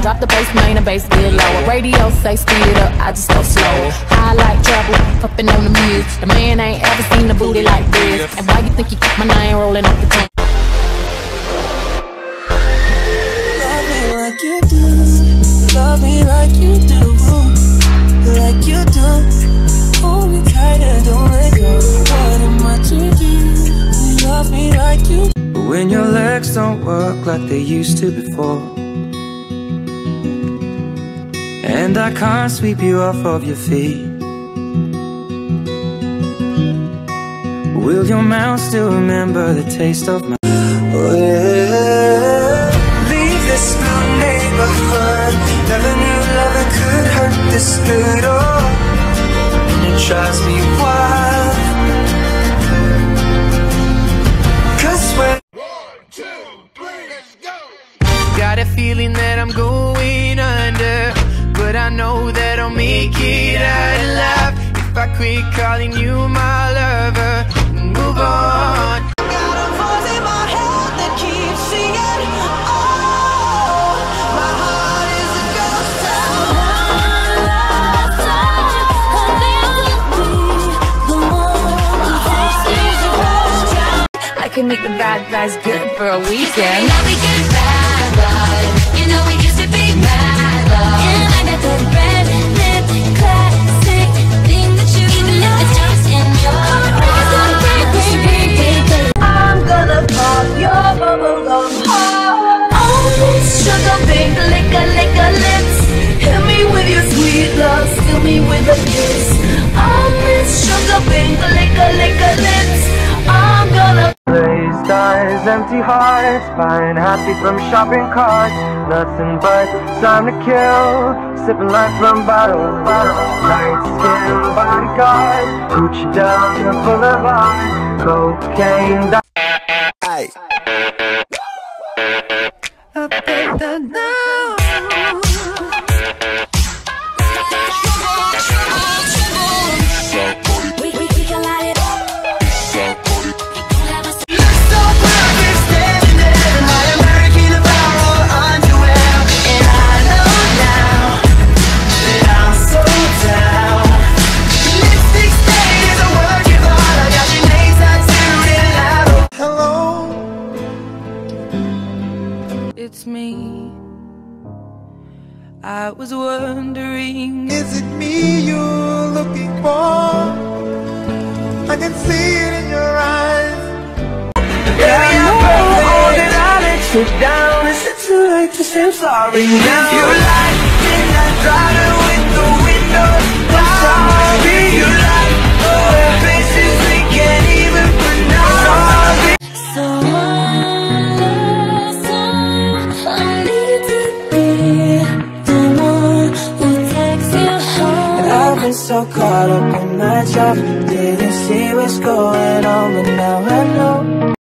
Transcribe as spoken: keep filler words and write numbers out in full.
Drop the bass, main and bass get lower. Radio say speed it up, I just go slow. High like trouble, puffin' on the muse. The man ain't ever seen a booty like this. And why you think he keep my name rolling off the tongue? Love me like you do, love me like you do, like you do. Hold me tight and don't let go. What am I to do? Love me like you do. But when your legs don't work like they used to before, and I can't sweep you off of your feet, will your mouth still remember the taste of my... Oh, yeah. Leave this new neighborhood. Never knew loving could hurt this good. Oh, and it drives me wild. Cause when one, two, three, let's go. Got a feeling that I'm going under, but I know that I'll make it out alive if I quit calling you my lover and move on. Got a voice in my head that keeps singing. Oh, my heart is a ghost I can make the bad guys good for a weekend. You know we get bad love. You know we used to be mad love. And I got the red lip classic thing that you even if it's just in your eyes. I'm gonna pop your bubblegum heart. Oh, sugar pink, liquor, liquor lips. Hit me with your sweet love, steal me with a kiss. Oh, Miss Sugar pink, liquor, liquor lips. I'm gonna glazed eyes, empty hearts, buying happy from shopping carts. Nothing but time to kill, sipping life from bottles. Light skin bodyguard, Gucci down the boulevard, cocaine. Hey. Up at the now. It's me. I was wondering, is it me you're looking for? I can see it in your eyes. Baby, I know that I let you down. Is it too late to say I'm sorry now? If you like, then I drive it with the windows down. Sorry, you like oh, places we can't even pronounce. I've been so caught up in my job, didn't see what's going on, but now I know.